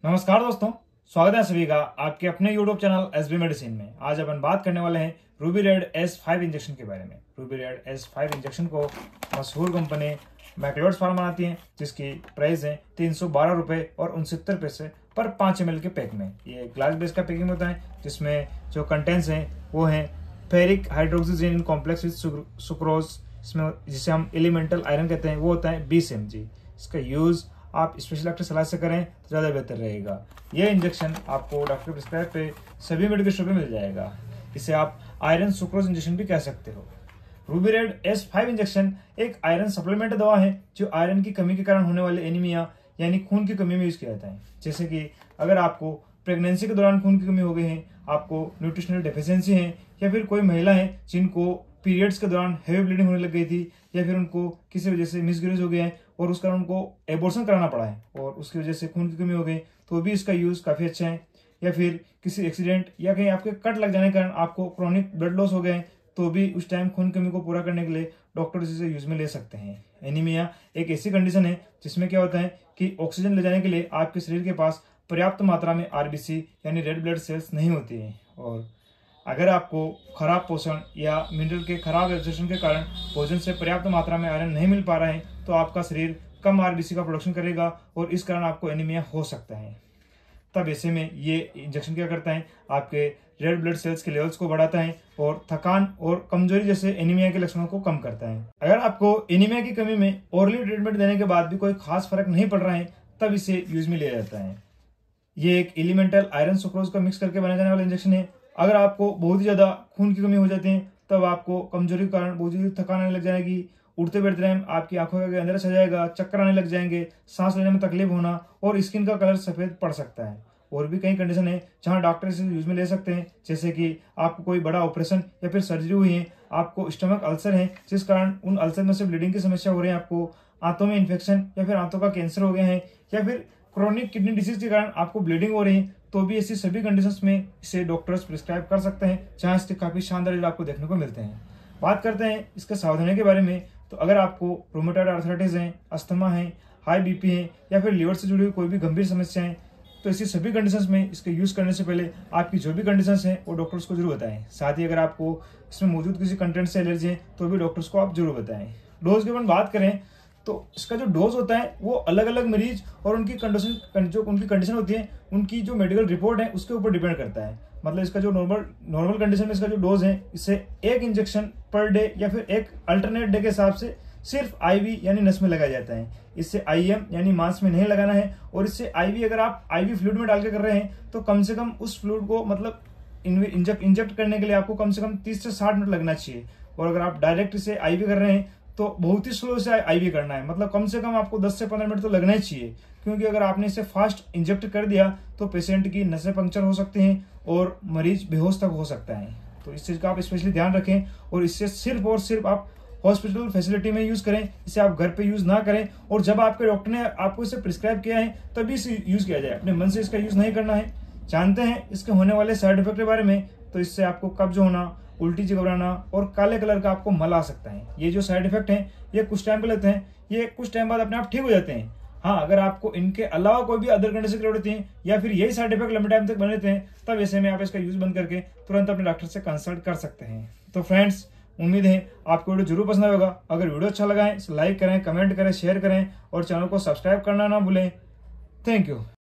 नमस्कार दोस्तों, स्वागत है सभी का आपके अपने यूट्यूब चैनल एसबी मेडिसिन में। आज अपन बात करने वाले हैं रूबी रेड S5 इंजेक्शन के बारे में। रूबी रेड S5 इंजेक्शन को मशहूर कंपनी मैक्लोड्स फार्मा बनाती है, जिसकी प्राइस है 312 रुपये और 69 पैसे पर 5 ml के पैक में। ये ग्लास बेस का पैकिंग होता है, जिसमें जो कंटेंट्स हैं वो हैं ferric hydroxide complex with sucrose, इसमें जिसे हम एलिमेंटल आयरन कहते हैं, वो होता है 20 mg। इसका यूज़ आप स्पेशल डॉक्टर सलाह से करें तो ज़्यादा बेहतर रहेगा। यह इंजेक्शन आपको डॉक्टर प्रिस्क्राइब पे सभी मेडिकल स्टोर पे मिल जाएगा। इसे आप आयरन सुक्रोज इंजेक्शन भी कह सकते हो। रूबी रेड S5 इंजेक्शन एक आयरन सप्लीमेंट दवा है जो आयरन की कमी के कारण होने वाले एनीमिया यानी खून की कमी में यूज किया जाता है। जैसे कि अगर आपको प्रेगनेंसी के दौरान खून की कमी हो गई है, आपको न्यूट्रिशनल डेफिशिएंसी है, या फिर कोई महिला है जिनको पीरियड्स के दौरान हेवी ब्लीडिंग होने लग गई थी, या फिर उनको किसी वजह से मिसगैरेज हो गया है और उस कारण उनको एबॉर्शन कराना पड़ा है और उसकी वजह से खून की कमी हो गई, तो भी इसका यूज काफी अच्छा है। या फिर किसी एक्सीडेंट या कहीं आपके कट लग जाने के कारण आपको क्रोनिक ब्लड लॉस हो गए, तो भी उस टाइम खून की कमी को पूरा करने के लिए डॉक्टर इसे यूज में ले सकते हैं। एनीमिया एक ऐसी कंडीशन है जिसमें क्या होता है कि ऑक्सीजन ले जाने के लिए आपके शरीर के पास पर्याप्त मात्रा में आरबीसी यानी रेड ब्लड सेल्स नहीं होती है, और अगर आपको खराब पोषण या मिनरल के खराब एब्जॉर्प्शन के कारण भोजन से पर्याप्त मात्रा में आयरन नहीं मिल पा रहा है, तो आपका शरीर कम आरबीसी का प्रोडक्शन करेगा और इस कारण आपको एनीमिया हो सकता है। तब ऐसे में ये इंजेक्शन क्या करता है, आपके रेड ब्लड सेल्स के लेवल्स को बढ़ाता है और थकान और कमजोरी जैसे एनीमिया के लक्षणों को कम करता है। अगर आपको एनीमिया की कमी में ओरली ट्रीटमेंट देने के बाद भी कोई खास फर्क नहीं पड़ रहा है, तब इसे यूज में लिया जाता है। ये एक एलिमेंटल आयरन सुक्रोज का मिक्स करके बनाया जाने वाला इंजेक्शन है। अगर आपको बहुत ही ज्यादा खून की कमी हो जाती है, तब आपको कमजोरी के कारण बहुत ही थकान आने लग जाएगी, उठते बैठते टाइम आपकी आंखों के अंदर छा जाएगा, चक्कर आने लग जाएंगे, सांस लेने में तकलीफ होना और स्किन का कलर सफेद पड़ सकता है। और भी कई कंडीशन है जहां डॉक्टर इसे यूज में ले सकते हैं, जैसे कि आपको कोई बड़ा ऑपरेशन या फिर सर्जरी हुई है, आपको स्टमक अल्सर है जिस कारण उन अल्सर में से ब्लीडिंग की समस्या हो रही है, आपको आंतों में इन्फेक्शन या फिर आंतों का कैंसर हो गया है, या फिर क्रोनिक किडनी डिसीज के कारण आपको ब्लीडिंग हो रही है, तो भी ऐसी सभी कंडीशंस में इसे डॉक्टर्स प्रिस्क्राइब कर सकते हैं, जहां इसके काफी शानदार रिजल्ट आपको देखने को मिलते हैं। बात करते हैं इसके सावधानी के बारे में, तो अगर आपको रोमेटॉइड आर्थराइटिस है, अस्थमा है, हाई बीपी है, या फिर लीवर से जुड़ी हुई कोई भी गंभीर समस्या है, तो ऐसी सभी कंडीशंस में इसके यूज करने से पहले आपकी जो भी कंडीशंस हैं वो डॉक्टर्स को जरूर बताएं। साथ ही अगर आपको इसमें मौजूद किसी कंटेंट से एलर्जी है, तो भी डॉक्टर्स को आप जरूर बताएं। डोज की अपन बात करें तो इसका जो डोज होता है वो अलग अलग मरीज और उनकी कंडीशन होती है, उनकी जो मेडिकल रिपोर्ट है उसके ऊपर डिपेंड करता है। मतलब इसका जो नॉर्मल कंडीशन में इसका जो डोज है, इसे एक इंजेक्शन पर डे या फिर एक अल्टरनेट डे के हिसाब से सिर्फ आईवी यानी नस में लगाया जाता है। इससे आईएम यानी मांस में नहीं लगाना है, और इससे आईवी अगर आप आईवी फ्लूइड में डाल के कर रहे हैं तो कम से कम उस फ्लूइड को मतलब इंजेक्ट करने के लिए आपको कम से कम 30 से 60 मिनट लगना चाहिए। और अगर आप डायरेक्ट इसे आईवी कर रहे हैं तो बहुत ही स्लो से आईवी करना है, मतलब कम से कम आपको 10 से 15 मिनट तो लगना ही चाहिए, क्योंकि अगर आपने इसे फास्ट इंजेक्ट कर दिया तो पेशेंट की नसें पंक्चर हो सकती हैं और मरीज बेहोश तक हो सकता है। तो इस चीज का आप स्पेशली ध्यान रखें, और इससे सिर्फ और सिर्फ आप हॉस्पिटल फैसिलिटी में यूज करें, इसे आप घर पे यूज ना करें, और जब आपके डॉक्टर ने आपको इसे प्रिस्क्राइब किया है तभी इसे यूज किया जाए, अपने मन से इसका यूज नहीं करना है। जानते हैं इसके होने वाले साइड इफेक्ट के बारे में, तो इससे आपको कब्ज होना, उल्टी घबराना और काले कलर का आपको मल आ सकता है। ये जो साइड इफेक्ट हैं ये कुछ टाइम पे लेते हैं, ये कुछ टाइम बाद अपने आप ठीक हो जाते हैं। हाँ, अगर आपको इनके अलावा कोई भी अदर कंडीशन की होती है या फिर यही साइड इफेक्ट लंबे टाइम तक बने रहते हैं, तब ऐसे में आप इसका यूज बंद करके तुरंत अपने डॉक्टर से कंसल्ट कर सकते हैं। तो फ्रेंड्स, उम्मीद है आपको वीडियो जरूर पसंद आएगा। अगर वीडियो अच्छा लगा है तो लाइक करें, कमेंट करें, शेयर करें और चैनल को सब्सक्राइब करना ना भूलें। Thank you.